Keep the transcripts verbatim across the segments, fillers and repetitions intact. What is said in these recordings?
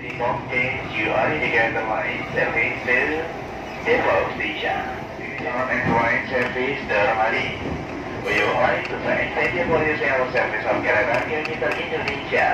một trên chiều ở đi cái tầm này service từ depot station. On and right service Dermali. For your right to say thank you for using our service of Caravan Unit Indonesia.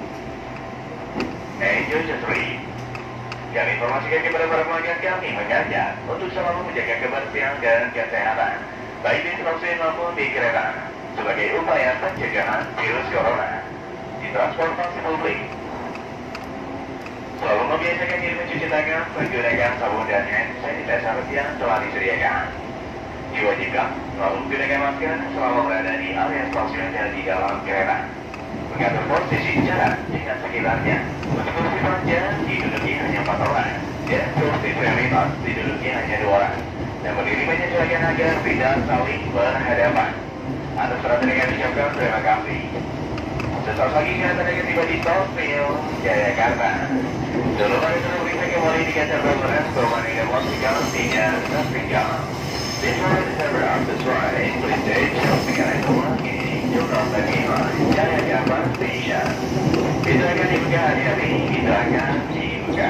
Enjoy the trip. Kami informasikan kepada para pelanggan kami mengajak untuk selalu menjaga kebersihan dan kesehatan, baik di stasiun maupun di kereta, sebagai upaya pencegahan virus corona di transportasi publik. Selalu membiasakan diri mencuci tangan menggunakan sabun dan hand sanitizer yang telah disediakan. Diwajibkan selalu menggunakan masker selama berada di area stasiun dan di dalam kereta. Mengatur posisi jarak dengan sekitarnya. Untuk kursi panjang diduduki hanya empat orang dan kursi prioritas diduduki hanya dua orang. Dan berdiri menyesuaikan agar tidak saling berhadapan. Atas perhatian yang diucapkan terima kasih. Sesaat lagi kereta akan tiba di stasiun Jayakarta. Seluruh kali seluruh bisa kembali di kantor Baperan Perumahan Demonstrasi tiga tertinggal. This one is ever up this way. Please stay just and lagi. Jurnal Bagian Jayakarta Station. Kita akan dibuka hari-hari. Kita akan dibuka.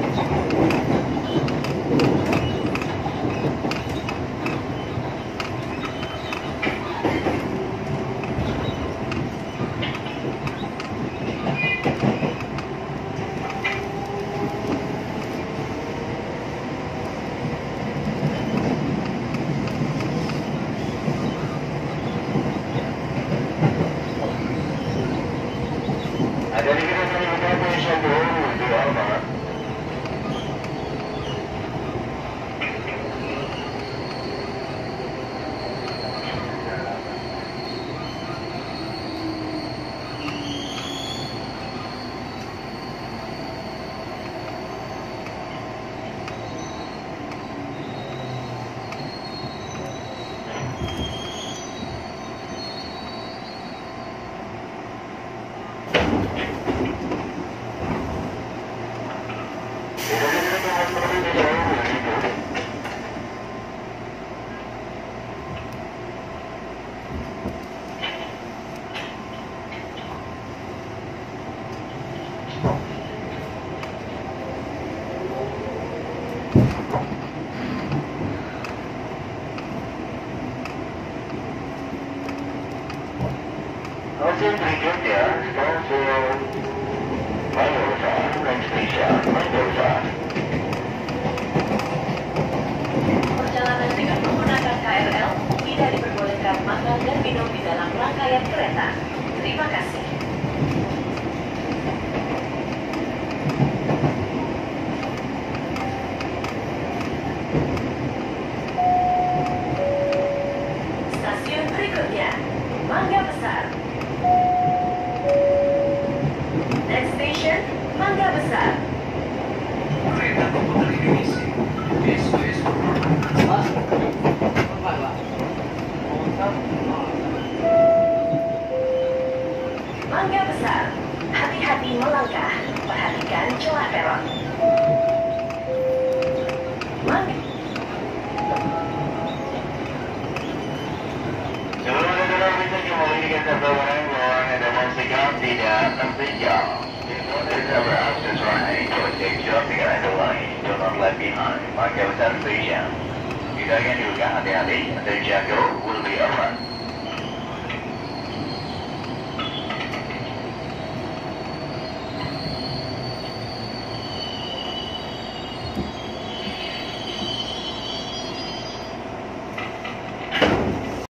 Stasiun berikutnya, stasiun Mendoza, next station Mendoza. Perjalanan dengan menggunakan K R L tidak diperbolehkan makan dan minum di dalam rangkaian kereta. Terima kasih. Stasiun berikutnya, Mangga Besar. Next station, Mangga Besar. Kereta komuter Indonesia. S O S Mangga Besar. Hati-hati melangkah. Perhatikan celah peron. Mangga. Seluruh negara bisa kembali di kantor Baperan Perumahan Demonstrasi tidak tertinggal. This ever up this right. Please take just the kind of line. Do not left behind. Mangga Besar Station. Kita akan dibuka hati-hati. The Jago will be open.